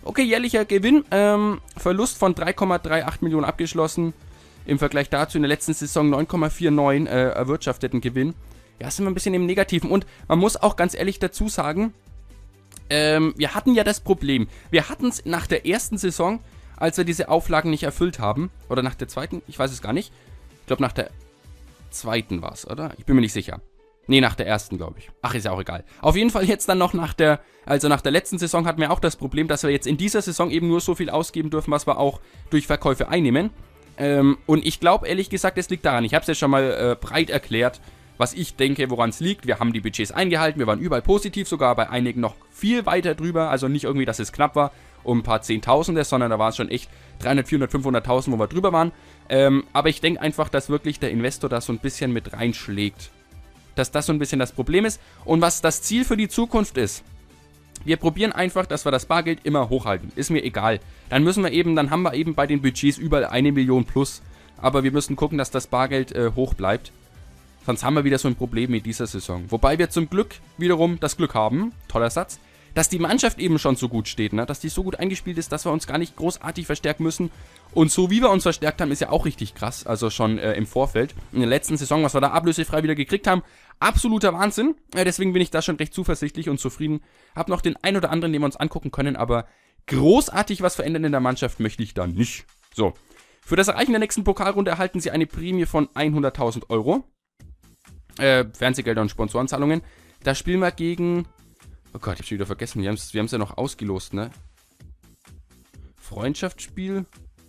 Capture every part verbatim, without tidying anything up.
Okay, jährlicher Gewinn. Ähm, Verlust von drei Komma achtunddreißig Millionen abgeschlossen. Im Vergleich dazu in der letzten Saison neun Komma neunundvierzig äh, erwirtschafteten Gewinn. Ja, sind wir ein bisschen im Negativen. Und man muss auch ganz ehrlich dazu sagen, ähm, wir hatten ja das Problem. Wir hatten es nach der ersten Saison, als wir diese Auflagen nicht erfüllt haben. Oder nach der zweiten, ich weiß es gar nicht. Ich glaube, nach der zweiten war es, oder? Ich bin mir nicht sicher. Nee, nach der ersten, glaube ich. Ach, ist ja auch egal. Auf jeden Fall jetzt dann noch nach der, also nach der letzten Saison hatten wir auch das Problem, dass wir jetzt in dieser Saison eben nur so viel ausgeben dürfen, was wir auch durch Verkäufe einnehmen. Ähm, und ich glaube, ehrlich gesagt, es liegt daran. Ich habe es ja schon mal äh, breit erklärt, was ich denke, woran es liegt. Wir haben die Budgets eingehalten, wir waren überall positiv, sogar bei einigen noch viel weiter drüber. Also nicht irgendwie, dass es knapp war, um ein paar Zehntausende, sondern da war es schon echt dreihundert, vierhundert, fünfhunderttausend, wo wir drüber waren. Ähm, aber ich denke einfach, dass wirklich der Investor da so ein bisschen mit reinschlägt. Dass das so ein bisschen das Problem ist. Und was das Ziel für die Zukunft ist, wir probieren einfach, dass wir das Bargeld immer hochhalten. Ist mir egal. Dann müssen wir eben, dann haben wir eben bei den Budgets überall eine Million plus. Aber wir müssen gucken, dass das Bargeld äh, hoch bleibt. Sonst haben wir wieder so ein Problem mit dieser Saison. Wobei wir zum Glück wiederum das Glück haben, toller Satz, dass die Mannschaft eben schon so gut steht, ne? Dass die so gut eingespielt ist, dass wir uns gar nicht großartig verstärken müssen. Und so wie wir uns verstärkt haben, ist ja auch richtig krass. Also schon äh, im Vorfeld. In der letzten Saison, was wir da ablösefrei wieder gekriegt haben, absoluter Wahnsinn. Äh, deswegen bin ich da schon recht zuversichtlich und zufrieden. Hab noch den ein oder anderen, den wir uns angucken können, aber großartig was verändern in der Mannschaft möchte ich da nicht. So. Für das Erreichen der nächsten Pokalrunde erhalten Sie eine Prämie von hunderttausend Euro. Äh, Fernsehgelder und Sponsorenzahlungen. Da spielen wir gegen... Oh Gott, ich hab's schon wieder vergessen. Wir haben's, wir haben's ja noch ausgelost, ne? Freundschaftsspiel.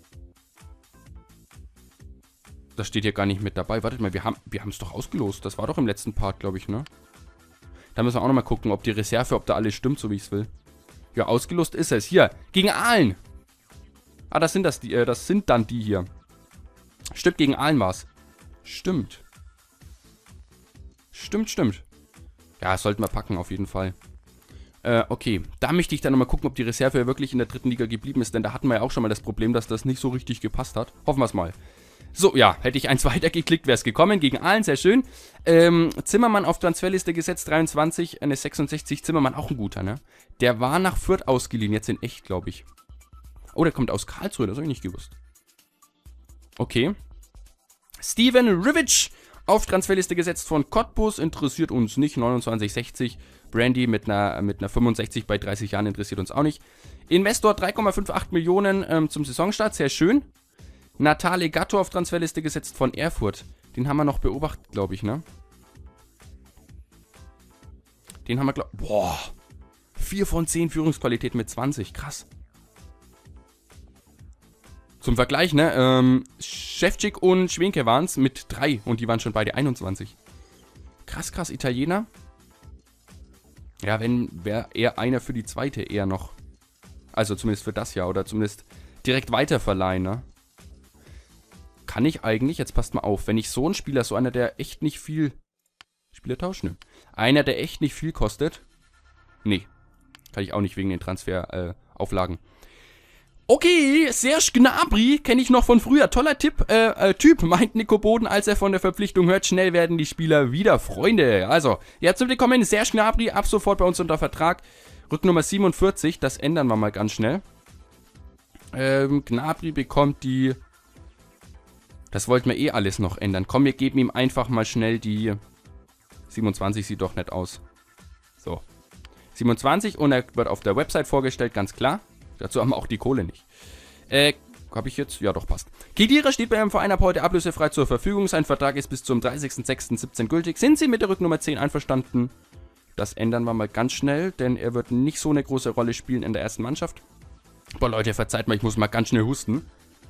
Das steht hier gar nicht mit dabei. Wartet mal, wir haben wir haben's doch ausgelost. Das war doch im letzten Part, glaube ich, ne? Da müssen wir auch nochmal gucken, ob die Reserve, ob da alles stimmt, so wie ich es will. Ja, ausgelost ist es. Hier, gegen Aalen. Ah, das sind das, die, äh, das sind dann die hier. Stimmt, gegen Aalen war's. Stimmt. Stimmt, stimmt. Ja, das sollten wir packen, auf jeden Fall. Äh, okay. Da möchte ich dann nochmal gucken, ob die Reserve ja wirklich in der dritten Liga geblieben ist, denn da hatten wir ja auch schon mal das Problem, dass das nicht so richtig gepasst hat. Hoffen wir es mal. So, ja, hätte ich eins weiter geklickt, wäre es gekommen. Gegen Aalen, sehr schön. Ähm, Zimmermann auf Transferliste gesetzt, dreiundzwanzig, eine sechsundsechzig. Zimmermann auch ein guter, ne? Der war nach Fürth ausgeliehen, jetzt in echt, glaube ich. Oh, der kommt aus Karlsruhe, das habe ich nicht gewusst. Okay. Steven Rivic auf Transferliste gesetzt von Cottbus, interessiert uns nicht, neunundzwanzig sechzig. Brandy mit einer, mit einer fünfundsechzig bei dreißig Jahren interessiert uns auch nicht. Investor drei Komma achtundfünfzig Millionen ähm, zum Saisonstart, sehr schön. Natale Gatto auf Transferliste gesetzt von Erfurt. Den haben wir noch beobachtet, glaube ich, ne? Den haben wir, glaube ich... Boah. vier von zehn Führungsqualität mit zwanzig. Krass. Zum Vergleich, ne? Ähm, Ševčík und Schwenke waren es mit drei. Und die waren schon beide einundzwanzig. Krass, krass. Italiener. Ja, wenn, wäre eher einer für die zweite eher noch. Also zumindest für das Jahr. Oder zumindest direkt weiterverleihen, ne? Kann ich eigentlich, jetzt passt mal auf, wenn ich so einen Spieler, so einer, der echt nicht viel... Spielertausch? Ne. Einer, der echt nicht viel kostet. Nee. Kann ich auch nicht wegen den Transferauflagen. Äh, okay, Serge Gnabry, kenne ich noch von früher. Toller Tipp, äh, äh, Typ, meint Nico Boden, als er von der Verpflichtung hört. Schnell werden die Spieler wieder Freunde. Also, herzlich willkommen, Serge Gnabry, ab sofort bei uns unter Vertrag. Rücknummer siebenundvierzig, das ändern wir mal ganz schnell. Ähm, Gnabry bekommt die... Das wollten wir eh alles noch ändern. Komm, wir geben ihm einfach mal schnell die... siebenundzwanzig sieht doch nett aus. So. siebenundzwanzig und er wird auf der Website vorgestellt, ganz klar. Dazu haben wir auch die Kohle nicht. Äh, hab ich jetzt? Ja, doch, passt. Khedira steht bei einem Verein ab heute ablösefrei zur Verfügung. Sein Vertrag ist bis zum dreißigsten sechsten siebzehn gültig. Sind Sie mit der Rücknummer zehn einverstanden? Das ändern wir mal ganz schnell, denn er wird nicht so eine große Rolle spielen in der ersten Mannschaft. Boah, Leute, verzeiht mal, ich muss mal ganz schnell husten.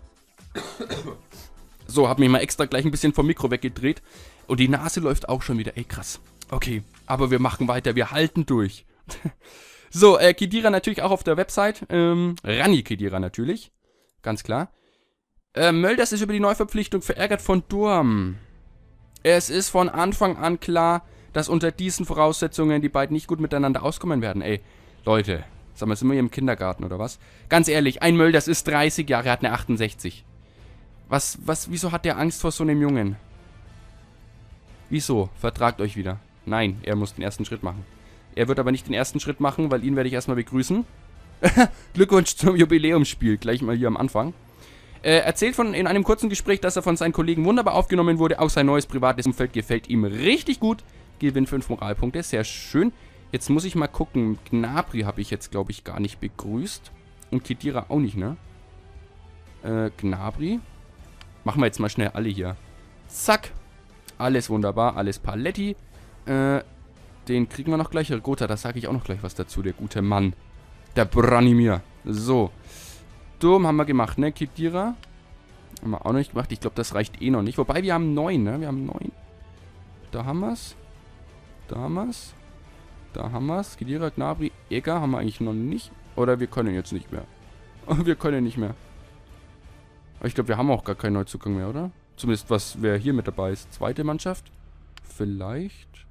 So, hab mich mal extra gleich ein bisschen vom Mikro weggedreht. Und die Nase läuft auch schon wieder. Ey, krass. Okay, aber wir machen weiter. Wir halten durch. So, äh, Khedira natürlich auch auf der Website. Ähm, Rani Khedira natürlich. Ganz klar. Äh, Mölders ist über die Neuverpflichtung verärgert von Durm. Es ist von Anfang an klar, dass unter diesen Voraussetzungen die beiden nicht gut miteinander auskommen werden. Ey, Leute, sag mal, sind wir hier im Kindergarten oder was? Ganz ehrlich, ein Mölders ist dreißig Jahre, hat eine achtundsechzig. Was, was, wieso hat der Angst vor so einem Jungen? Wieso? Vertragt euch wieder. Nein, er muss den ersten Schritt machen. Er wird aber nicht den ersten Schritt machen, weil ihn werde ich erstmal begrüßen. Glückwunsch zum Jubiläumsspiel, gleich mal hier am Anfang. Er erzählt von, in einem kurzen Gespräch, dass er von seinen Kollegen wunderbar aufgenommen wurde. Auch sein neues privates Umfeld gefällt ihm richtig gut. Gewinnt fünf Moralpunkte, sehr schön. Jetzt muss ich mal gucken. Gnabry habe ich jetzt, glaube ich, gar nicht begrüßt. Und Khedira auch nicht, ne? Äh, Gnabry. Machen wir jetzt mal schnell alle hier. Zack. Alles wunderbar, alles Paletti. Äh, den kriegen wir noch gleich. Gotha, da sage ich auch noch gleich was dazu, der gute Mann. Der Branimir. So. Sturm haben wir gemacht, ne? Khedira. Haben wir auch noch nicht gemacht. Ich glaube, das reicht eh noch nicht. Wobei, wir haben neun, ne? Wir haben neun. Da haben wir es. Da haben wir es. Da haben wir es. Khedira, Gnabry, Egger haben wir eigentlich noch nicht. Oder wir können jetzt nicht mehr. Wir können nicht mehr. Aber ich glaube, wir haben auch gar keinen Neuzugang mehr, oder? Zumindest, was wer hier mit dabei ist. Zweite Mannschaft? Vielleicht?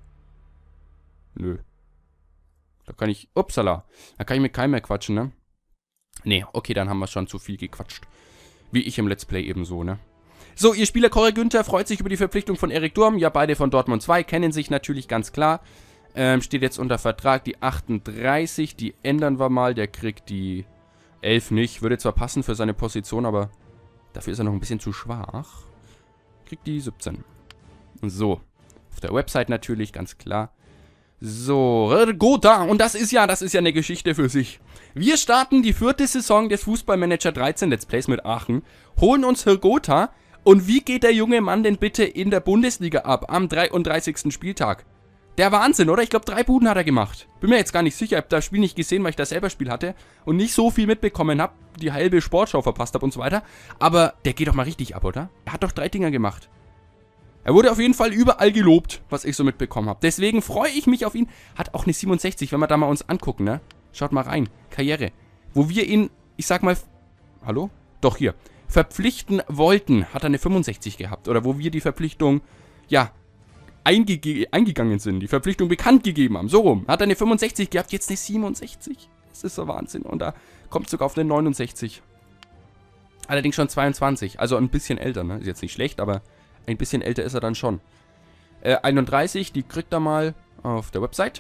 Nö. Da kann ich... Upsala. Da kann ich mit keinem mehr quatschen, ne? Nee, okay, dann haben wir schon zu viel gequatscht. Wie ich im Let's Play ebenso, ne? So, ihr Spieler Corey Günther freut sich über die Verpflichtung von Erik Durm. Ja, beide von Dortmund zwei, kennen sich natürlich ganz klar. Ähm, steht jetzt unter Vertrag, die achtunddreißig, die ändern wir mal. Der kriegt die elf nicht. Würde zwar passen für seine Position, aber dafür ist er noch ein bisschen zu schwach. Kriegt die siebzehn. So, auf der Website natürlich, ganz klar. So, Gotha, und das ist ja, das ist ja eine Geschichte für sich. Wir starten die vierte Saison des Fußballmanager dreizehn Let's Plays mit Aachen, holen uns Gotha, und wie geht der junge Mann denn bitte in der Bundesliga ab am dreiunddreißigsten Spieltag? Der Wahnsinn, oder? Ich glaube, drei Buden hat er gemacht. Bin mir jetzt gar nicht sicher, ich habe das Spiel nicht gesehen, weil ich das selber Spiel hatte und nicht so viel mitbekommen habe, die halbe Sportschau verpasst habe und so weiter. Aber der geht doch mal richtig ab, oder? Er hat doch drei Dinger gemacht. Er wurde auf jeden Fall überall gelobt, was ich so mitbekommen habe. Deswegen freue ich mich auf ihn. Hat auch eine siebenundsechzig, wenn wir da mal uns angucken, ne? Schaut mal rein. Karriere. Wo wir ihn, ich sag mal... Hallo? Doch, hier. Verpflichten wollten, hat er eine fünfundsechzig gehabt. Oder wo wir die Verpflichtung, ja, eingege eingegangen sind. Die Verpflichtung bekannt gegeben haben. So rum. Hat er eine fünfundsechzig gehabt, jetzt eine siebenundsechzig. Das ist so Wahnsinn. Und da kommt sogar auf eine neunundsechzig. Allerdings schon zweiundzwanzig. Also ein bisschen älter, ne? Ist jetzt nicht schlecht, aber... Ein bisschen älter ist er dann schon. Äh, einunddreißig, die kriegt er mal auf der Website.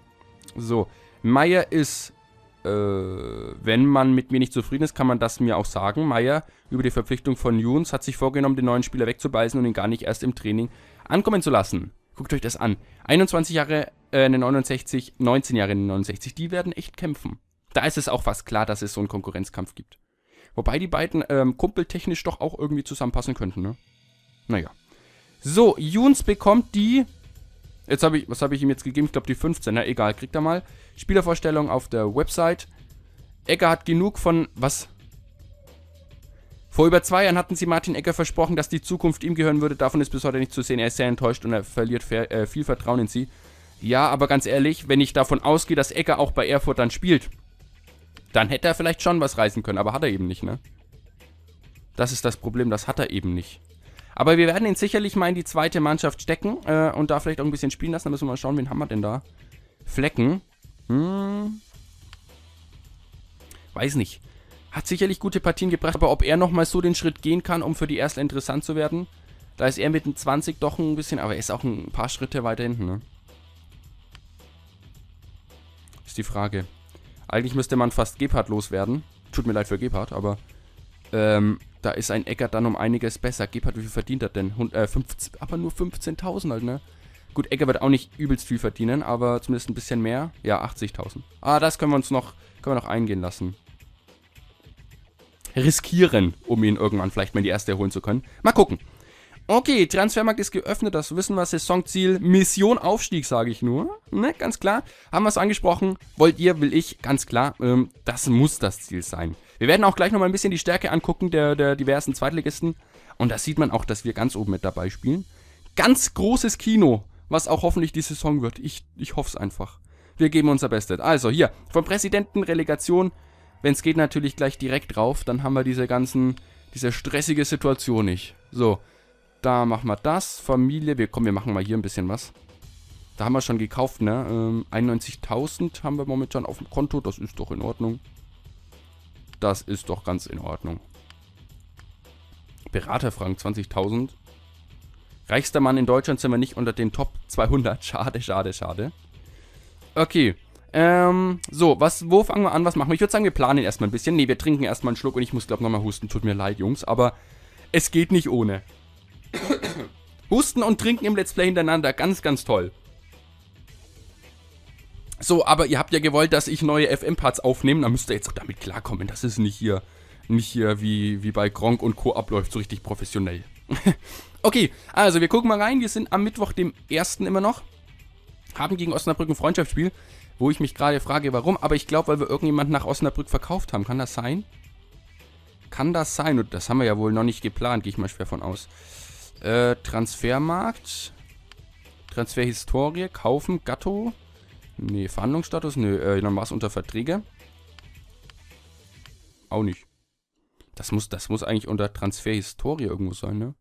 So, Meier ist, äh, wenn man mit mir nicht zufrieden ist, kann man das mir auch sagen. Meier, über die Verpflichtung von Younes, hat sich vorgenommen, den neuen Spieler wegzubeißen und ihn gar nicht erst im Training ankommen zu lassen. Guckt euch das an. einundzwanzig Jahre, äh, eine neunundsechzig, neunzehn Jahre eine neunundsechzig, die werden echt kämpfen. Da ist es auch fast klar, dass es so einen Konkurrenzkampf gibt. Wobei die beiden ähm, kumpeltechnisch doch auch irgendwie zusammenpassen könnten, ne? Naja. So, Younes bekommt die... Jetzt habe ich... Was habe ich ihm jetzt gegeben? Ich glaube die fünfzehn. Na egal, kriegt er mal. Spielervorstellung auf der Website. Egger hat genug von... Was? Vor über zwei Jahren hatten sie Martin Egger versprochen, dass die Zukunft ihm gehören würde. Davon ist bis heute nicht zu sehen. Er ist sehr enttäuscht und er verliert fair, äh, viel Vertrauen in sie. Ja, aber ganz ehrlich, wenn ich davon ausgehe, dass Egger auch bei Erfurt dann spielt, dann hätte er vielleicht schon was reißen können. Aber hat er eben nicht, ne? Das ist das Problem. Das hat er eben nicht. Aber wir werden ihn sicherlich mal in die zweite Mannschaft stecken äh, und da vielleicht auch ein bisschen spielen lassen. Da müssen wir mal schauen, wen haben wir denn da? Flecken. Hm. Weiß nicht. Hat sicherlich gute Partien gebracht, aber ob er nochmal so den Schritt gehen kann, um für die Ersten interessant zu werden, da ist er mit den zwanzig doch ein bisschen, aber er ist auch ein paar Schritte weiter hinten, ne? Ist die Frage. Eigentlich müsste man fast Gebhardt loswerden. Tut mir leid für Gebhardt, aber ähm... da ist ein Egger dann um einiges besser. Gebhardt, wie viel verdient er denn? Äh, fünfzehn, aber nur fünfzehntausend halt, ne? Gut, Egger wird auch nicht übelst viel verdienen, aber zumindest ein bisschen mehr. Ja, achtzigtausend. Ah, das können wir uns noch, können wir noch eingehen lassen. Riskieren, um ihn irgendwann vielleicht mal in die erste holen zu können. Mal gucken. Okay, Transfermarkt ist geöffnet, das wissen wir. Saisonziel, Mission Aufstieg, sage ich nur. Ne, ganz klar. Haben wir es angesprochen. Wollt ihr, will ich, ganz klar. Ähm, das muss das Ziel sein. Wir werden auch gleich nochmal ein bisschen die Stärke angucken der, der diversen Zweitligisten. Und da sieht man auch, dass wir ganz oben mit dabei spielen. Ganz großes Kino, was auch hoffentlich die Saison wird. Ich, ich hoffe es einfach. Wir geben unser Bestes. Also hier, vom Präsidenten Relegation, wenn es geht natürlich gleich direkt drauf. Dann haben wir diese ganzen, diese stressige Situation nicht. So, da machen wir das. Familie, wir kommen, wir machen mal hier ein bisschen was. Da haben wir schon gekauft, ne? Ähm, einundneunzigtausend haben wir momentan auf dem Konto. Das ist doch in Ordnung. Das ist doch ganz in Ordnung. Beraterfragen zwanzigtausend. Reichster Mann in Deutschland sind wir nicht unter den Top zweihundert. Schade, schade, schade. Okay. Ähm, so, was, wo fangen wir an? Was machen wir? Ich würde sagen, wir planen erstmal ein bisschen. Ne, wir trinken erstmal einen Schluck und ich muss, glaube ich, nochmal husten. Tut mir leid, Jungs, aber es geht nicht ohne. Husten und Trinken im Let's Play hintereinander, ganz, ganz toll. So, aber ihr habt ja gewollt, dass ich neue F M-Parts aufnehme. Da müsst ihr jetzt auch damit klarkommen. Das ist nicht hier, nicht hier wie, wie bei Gronkh und Co. abläuft, so richtig professionell. Okay, also wir gucken mal rein. Wir sind am Mittwoch, dem ersten immer noch. Haben gegen Osnabrück ein Freundschaftsspiel, wo ich mich gerade frage, warum. Aber ich glaube, weil wir irgendjemanden nach Osnabrück verkauft haben. Kann das sein? Kann das sein? Und das haben wir ja wohl noch nicht geplant, gehe ich mal schwer von aus. Äh, Transfermarkt. Transferhistorie. Kaufen. Gatto. Nee, Verhandlungsstatus. Nö, äh, dann war es unter Verträge. Auch nicht. Das muss, das muss eigentlich unter Transferhistorie irgendwo sein, ne?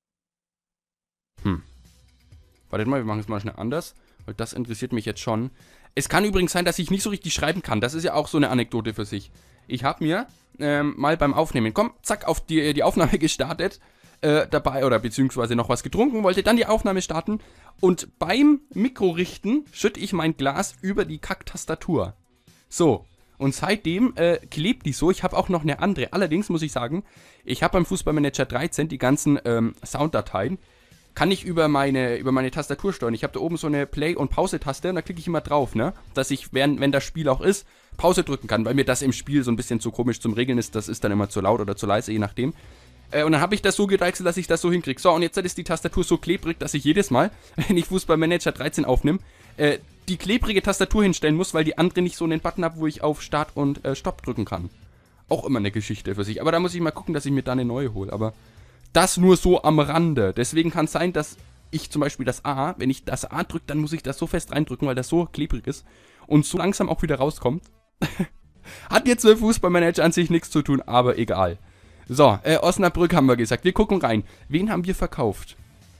Hm. Wartet mal, wir machen es mal schnell anders. Weil das interessiert mich jetzt schon. Es kann übrigens sein, dass ich nicht so richtig schreiben kann. Das ist ja auch so eine Anekdote für sich. Ich habe mir ähm, mal beim Aufnehmen, komm, zack, auf die, die Aufnahme gestartet. Äh, dabei, oder beziehungsweise noch was getrunken, wollte dann die Aufnahme starten. Und beim Mikrorichten schütte ich mein Glas über die Kack-Tastatur. So. Und seitdem äh, klebt die so. Ich habe auch noch eine andere. Allerdings muss ich sagen, ich habe beim Fußballmanager dreizehn die ganzen ähm, Sounddateien. Kann ich über meine, über meine Tastatur steuern. Ich habe da oben so eine Play- und Pause-Taste und da klicke ich immer drauf, ne? Dass ich, während, wenn das Spiel auch ist, Pause drücken kann, weil mir das im Spiel so ein bisschen zu komisch zum Regeln ist. Das ist dann immer zu laut oder zu leise, je nachdem. Äh, und dann habe ich das so gedeichselt, dass ich das so hinkriege. So, und jetzt ist die Tastatur so klebrig, dass ich jedes Mal, wenn ich Fußballmanager dreizehn aufnehme, äh, die klebrige Tastatur hinstellen muss, weil die andere nicht so einen Button hat, wo ich auf Start und äh, Stopp drücken kann. Auch immer eine Geschichte für sich. Aber da muss ich mal gucken, dass ich mir da eine neue hole. Aber das nur so am Rande. Deswegen kann es sein, dass ich zum Beispiel das A, wenn ich das A drücke, dann muss ich das so fest reindrücken, weil das so klebrig ist und so langsam auch wieder rauskommt. Hat jetzt mit Fußballmanager an sich nichts zu tun, aber egal. So, äh, Osnabrück haben wir gesagt. Wir gucken rein. Wen haben wir verkauft?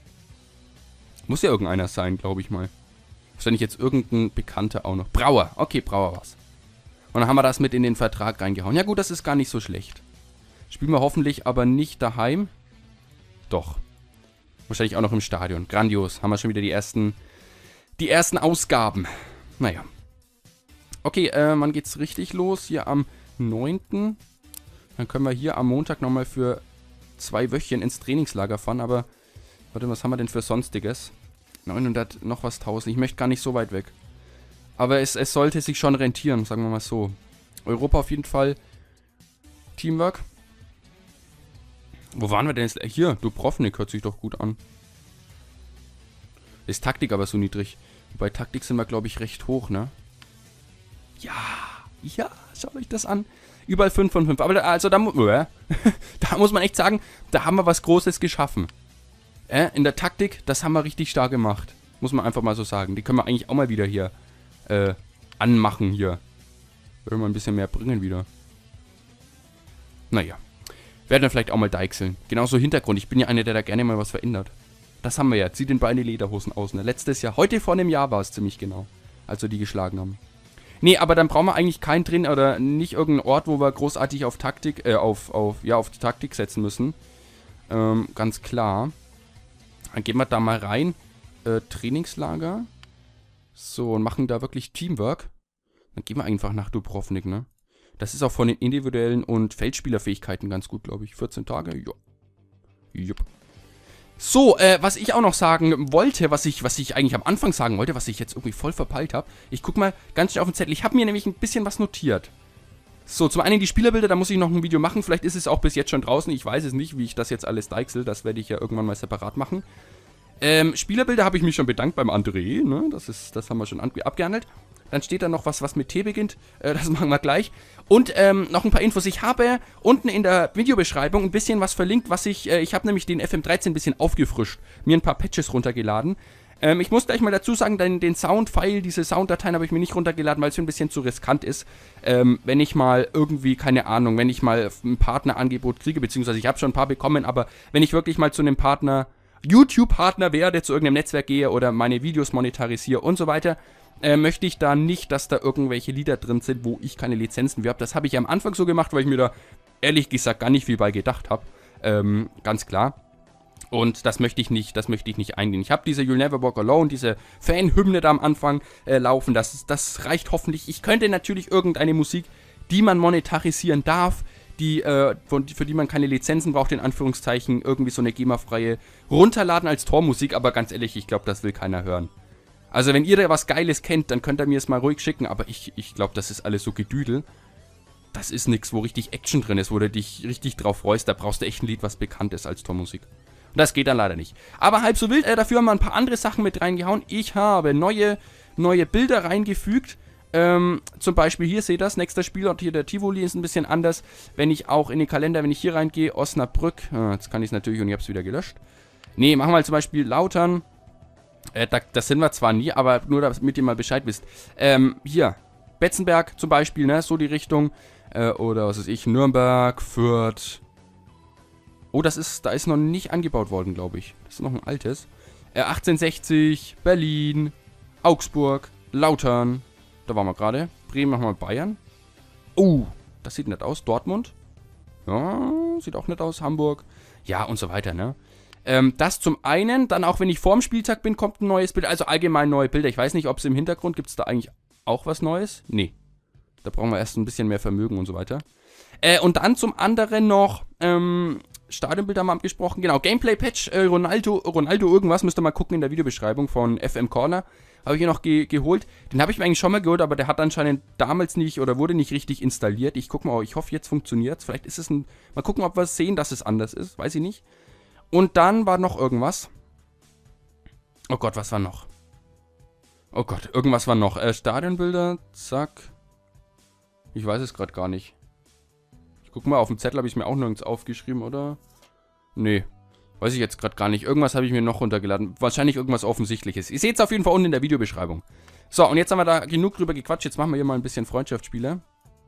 Muss ja irgendeiner sein, glaube ich mal. Wahrscheinlich jetzt irgendein Bekannter auch noch. Brauer. Okay, Brauer war's. Und dann haben wir das mit in den Vertrag reingehauen. Ja gut, das ist gar nicht so schlecht. Spielen wir hoffentlich aber nicht daheim. Doch. Wahrscheinlich auch noch im Stadion. Grandios. Haben wir schon wieder die ersten, die ersten Ausgaben. Naja. Okay, äh, wann geht's richtig los? Hier am neunten Dann können wir hier am Montag nochmal für zwei Wöchchen ins Trainingslager fahren. Aber, warte, was haben wir denn für Sonstiges? neunhundert noch was tausend. Ich möchte gar nicht so weit weg. Aber es, es sollte sich schon rentieren, sagen wir mal so. Europa auf jeden Fall. Teamwork. Wo waren wir denn jetzt? Hier, Dubrovnik hört sich doch gut an. Ist Taktik aber so niedrig. Bei Taktik sind wir, glaube ich, recht hoch, ne? Ja, ja, schaut euch das an. Überall fünf von fünf. Aber da, also da, äh, da muss man echt sagen, da haben wir was Großes geschaffen. Äh, in der Taktik, das haben wir richtig stark gemacht. Muss man einfach mal so sagen. Die können wir eigentlich auch mal wieder hier äh, anmachen hier. Würde mal ein bisschen mehr bringen wieder. Naja. Werden wir vielleicht auch mal deichseln. Genauso Hintergrund. Ich bin ja einer, der da gerne mal was verändert. Das haben wir ja. Zieht den beiden Lederhosen aus. Ne? Letztes Jahr. Heute vor einem Jahr war es ziemlich genau. Als wir die geschlagen haben. Nee, aber dann brauchen wir eigentlich keinen drin oder nicht irgendeinen Ort, wo wir großartig auf Taktik, äh, auf, auf, ja, auf die Taktik setzen müssen. Ähm, ganz klar. Dann gehen wir da mal rein. Äh, Trainingslager. So, und machen da wirklich Teamwork. Dann gehen wir einfach nach Dubrovnik, ne? Das ist auch von den individuellen und Feldspielerfähigkeiten ganz gut, glaube ich. vierzehn Tage, ja. Jupp. So, äh, was ich auch noch sagen wollte, was ich, was ich eigentlich am Anfang sagen wollte, was ich jetzt irgendwie voll verpeilt habe. Ich gucke mal ganz schnell auf den Zettel. Ich habe mir nämlich ein bisschen was notiert. So, zum einen die Spielerbilder, da muss ich noch ein Video machen. Vielleicht ist es auch bis jetzt schon draußen. Ich weiß es nicht, wie ich das jetzt alles deichsel. Das werde ich ja irgendwann mal separat machen. Ähm, Spielerbilder habe ich mich schon bedankt beim André, ne? Das ist, das haben wir schon abgehandelt. Dann steht da noch was, was mit T beginnt. Äh, das machen wir gleich. Und ähm, noch ein paar Infos. Ich habe unten in der Videobeschreibung ein bisschen was verlinkt, was ich... Äh, ich habe nämlich den F M dreizehn ein bisschen aufgefrischt. Mir ein paar Patches runtergeladen. Ähm, ich muss gleich mal dazu sagen, den, den Sound-File, diese Sounddateien habe ich mir nicht runtergeladen, weil es ein bisschen zu riskant ist. Ähm, wenn ich mal irgendwie, keine Ahnung, wenn ich mal ein Partnerangebot kriege, beziehungsweise ich habe schon ein paar bekommen, aber wenn ich wirklich mal zu einem Partner... YouTube-Partner werde, zu irgendeinem Netzwerk gehe oder meine Videos monetarisiere und so weiter, äh, möchte ich da nicht, dass da irgendwelche Lieder drin sind, wo ich keine Lizenzen habe. Das habe ich am Anfang so gemacht, weil ich mir da ehrlich gesagt gar nicht viel bei gedacht habe. Ähm, ganz klar. Und das möchte ich nicht, das möchte ich nicht eingehen. Ich habe diese You'll Never Walk Alone, diese Fanhymne da am Anfang äh, laufen. Das, das reicht hoffentlich. Ich könnte natürlich irgendeine Musik, die man monetarisieren darf, die, äh, von, für die man keine Lizenzen braucht, in Anführungszeichen, irgendwie so eine GEMA-freie runterladen als Tormusik. Aber ganz ehrlich, ich glaube, das will keiner hören. Also wenn ihr da was Geiles kennt, dann könnt ihr mir es mal ruhig schicken. Aber ich, ich glaube, das ist alles so Gedüdel. Das ist nichts, wo richtig Action drin ist, wo du dich richtig drauf freust. Da brauchst du echt ein Lied, was bekannt ist als Tormusik. Und das geht dann leider nicht. Aber halb so wild, äh, dafür haben wir ein paar andere Sachen mit reingehauen. Ich habe neue, neue Bilder reingefügt. Ähm, zum Beispiel hier, seht ihr das, nächster Spielort hier, der Tivoli ist ein bisschen anders. Wenn ich auch in den Kalender, wenn ich hier reingehe, Osnabrück, ah, jetzt kann ich es natürlich und ich habe es wieder gelöscht. Nee, machen wir mal zum Beispiel Lautern. Äh, da, das sind wir zwar nie, aber nur damit ihr mal Bescheid wisst. Ähm, hier, Betzenberg zum Beispiel, ne, so die Richtung. Äh, oder was weiß ich, Nürnberg, Fürth. Oh, das ist, da ist noch nicht angebaut worden, glaube ich. Das ist noch ein altes. Äh, achtzehnhundertsechzig, Berlin, Augsburg, Lautern. Da waren wir gerade. Bremen, machen wir Bayern. Oh, das sieht nett aus. Dortmund. Ja, sieht auch nett aus. Hamburg. Ja, und so weiter, ne? Ähm, das zum einen. Dann auch, wenn ich vorm Spieltag bin, kommt ein neues Bild. Also allgemein neue Bilder. Ich weiß nicht, ob es im Hintergrund gibt es da eigentlich auch was Neues. Nee. Da brauchen wir erst ein bisschen mehr Vermögen und so weiter. Äh, und dann zum anderen noch, ähm, Stadionbilder haben wir abgesprochen. Genau, Gameplay-Patch, äh, Ronaldo, Ronaldo irgendwas, müsst ihr mal gucken in der Videobeschreibung von F M Corner. Habe ich hier noch ge geholt. Den habe ich mir eigentlich schon mal geholt, aber der hat anscheinend damals nicht oder wurde nicht richtig installiert. Ich gucke mal, ich hoffe, jetzt funktioniert es. Vielleicht ist es ein, mal gucken, ob wir es sehen, dass es anders ist. Weiß ich nicht. Und dann war noch irgendwas. Oh Gott, was war noch? Oh Gott, irgendwas war noch. Äh, Stadionbilder, zack. Ich weiß es gerade gar nicht. Ich guck mal, auf dem Zettel habe ich es mir auch nirgends aufgeschrieben, oder? Nee. Weiß ich jetzt gerade gar nicht. Irgendwas habe ich mir noch runtergeladen. Wahrscheinlich irgendwas Offensichtliches. Ihr seht es auf jeden Fall unten in der Videobeschreibung. So, und jetzt haben wir da genug drüber gequatscht. Jetzt machen wir hier mal ein bisschen Freundschaftsspiele.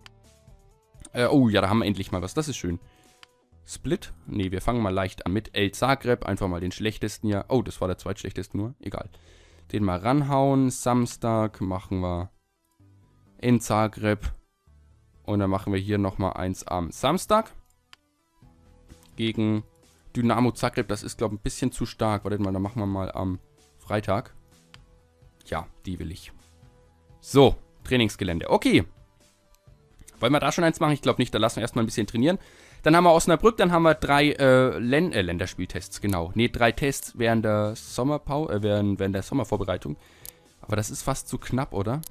Äh, oh, ja, da haben wir endlich mal was. Das ist schön. Split? Nee, wir fangen mal leicht an mit El Zagreb. Einfach mal den schlechtesten hier. Oh, das war der zweitschlechteste nur. Egal. Den mal ranhauen. Samstag machen wir in Zagreb. Und dann machen wir hier nochmal eins am Samstag. Gegen Dynamo Zagreb. Das ist, glaube ich, ein bisschen zu stark. Wartet mal, dann machen wir mal am Freitag. Ja, die will ich. So, Trainingsgelände. Okay. Wollen wir da schon eins machen? Ich glaube nicht. Da lassen wir erstmal ein bisschen trainieren. Dann haben wir Osnabrück. Dann haben wir drei äh, Län äh, Länderspieltests. Genau. Ne, drei Tests während der Sommerpause, äh, während, während der Sommervorbereitung. Aber das ist fast zu knapp, oder?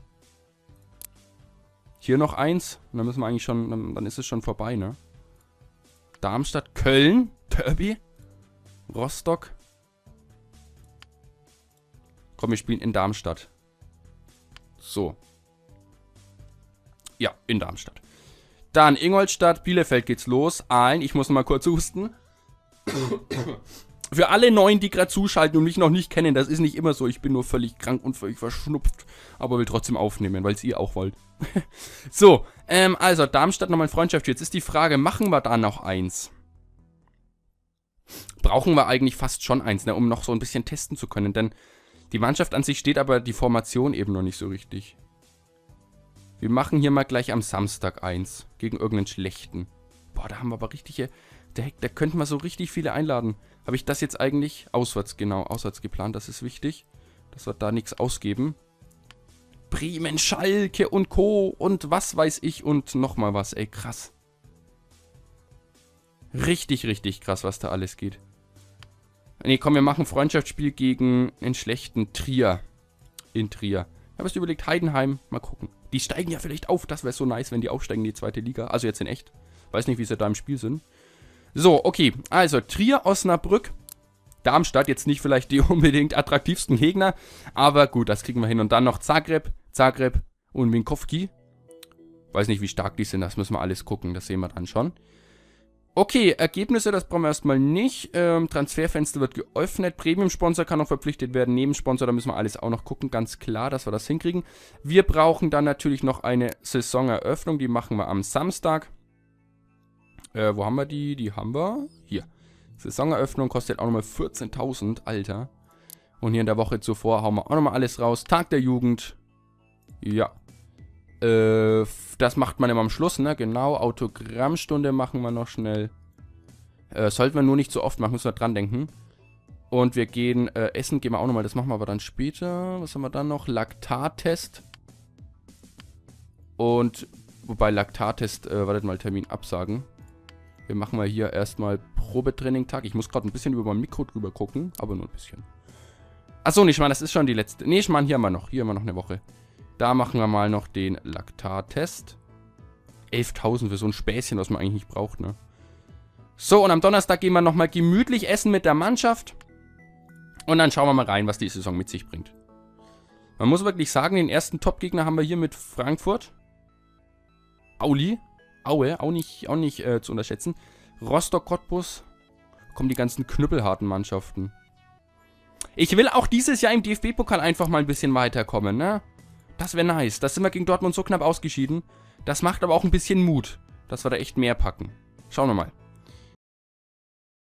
Hier noch eins. Und dann müssen wir eigentlich schon, dann, dann ist es schon vorbei, ne? Darmstadt, Köln, Derby, Rostock. Komm, wir spielen in Darmstadt. So. Ja, in Darmstadt. Dann Ingolstadt, Bielefeld geht's los. Aalen, ich muss noch mal kurz husten. Für alle Neuen, die gerade zuschalten und mich noch nicht kennen, das ist nicht immer so. Ich bin nur völlig krank und völlig verschnupft. Aber will trotzdem aufnehmen, weil es ihr auch wollt. So, ähm, also Darmstadt nochmal ein Freundschaftsspiel. Jetzt ist die Frage, machen wir da noch eins? Brauchen wir eigentlich fast schon eins, ne, um noch so ein bisschen testen zu können. Denn die Mannschaft an sich steht, aber die Formation eben noch nicht so richtig. Wir machen hier mal gleich am Samstag eins. Gegen irgendeinen schlechten. Boah, da haben wir aber richtige... Da, da könnten wir so richtig viele einladen. Habe ich das jetzt eigentlich auswärts, genau, auswärts geplant. Das ist wichtig, dass wir da nichts ausgeben. Bremen, Schalke und Co. und was weiß ich und nochmal was. Ey, krass. Richtig, richtig krass, was da alles geht. Ne, komm, wir machen Freundschaftsspiel gegen einen schlechten Trier. In Trier. Ich habe jetzt überlegt, Heidenheim. Mal gucken. Die steigen ja vielleicht auf. Das wäre so nice, wenn die aufsteigen in die zweite Liga. Also jetzt in echt. Weiß nicht, wie sie da im Spiel sind. So, okay. Also, Trier, Osnabrück, Darmstadt. Jetzt nicht vielleicht die unbedingt attraktivsten Gegner. Aber gut, das kriegen wir hin. Und dann noch Zagreb, Zagreb und Minkowski. Weiß nicht, wie stark die sind. Das müssen wir alles gucken. Das sehen wir dann schon. Okay, Ergebnisse, das brauchen wir erstmal nicht. Ähm, Transferfenster wird geöffnet. Premium-Sponsor kann noch verpflichtet werden. Nebensponsor, da müssen wir alles auch noch gucken. Ganz klar, dass wir das hinkriegen. Wir brauchen dann natürlich noch eine Saisoneröffnung. Die machen wir am Samstag. Äh, wo haben wir die? Die haben wir hier. Saisoneröffnung kostet auch nochmal vierzehntausend, Alter. Und hier in der Woche zuvor hauen wir auch nochmal alles raus. Tag der Jugend. Ja. Äh, das macht man immer am Schluss, ne? Genau. Autogrammstunde machen wir noch schnell. Äh, sollten wir nur nicht so oft machen, müssen wir dran denken. Und wir gehen, äh, essen gehen wir auch nochmal, das machen wir aber dann später. Was haben wir dann noch? Laktattest. Und, wobei Laktattest, äh, wartet mal, Termin absagen. Wir machen mal hier erstmal Probetraining-Tag. Ich muss gerade ein bisschen über mein Mikro drüber gucken, aber nur ein bisschen. Achso, nicht mal, das ist schon die letzte. Nee, ich meine, hier haben wir noch, hier haben wir noch eine Woche. Da machen wir mal noch den Laktattest. elftausend für so ein Späßchen, was man eigentlich nicht braucht, ne? So, und am Donnerstag gehen wir nochmal gemütlich essen mit der Mannschaft. Und dann schauen wir mal rein, was die Saison mit sich bringt. Man muss wirklich sagen, den ersten Top-Gegner haben wir hier mit Frankfurt. Auli. Aue, auch nicht, auch nicht äh, zu unterschätzen. Rostock, Cottbus. Kommen die ganzen knüppelharten Mannschaften. Ich will auch dieses Jahr im D F B-Pokal einfach mal ein bisschen weiterkommen, ne? Das wäre nice. Da sind wir gegen Dortmund so knapp ausgeschieden. Das macht aber auch ein bisschen Mut, dass wir da echt mehr packen. Schauen wir mal.